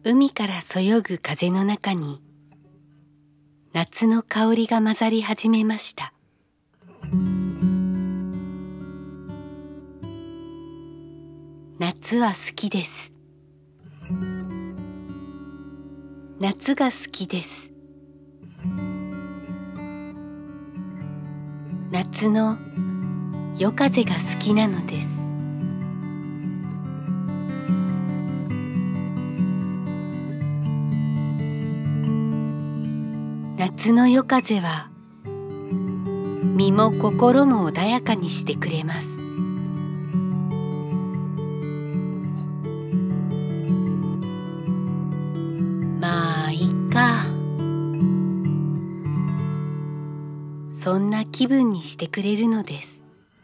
海からそよぐ風の中に夏の香りが混ざり始めました。夏は好きです。夏が好きです。夏の夜風が好きなのです。夏の夜風は身も心も穏やかにしてくれます。まあいっか、そんな気分にしてくれるのです。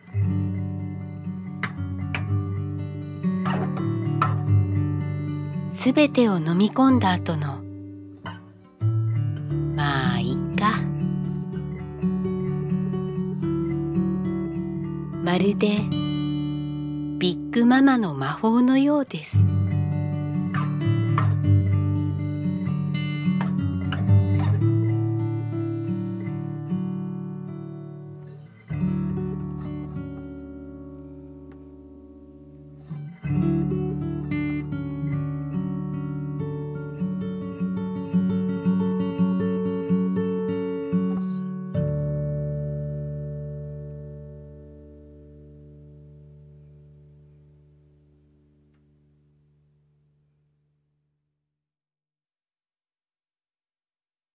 すべてを飲み込んだ後のまあいっか、まるでビッグママの魔法のようです。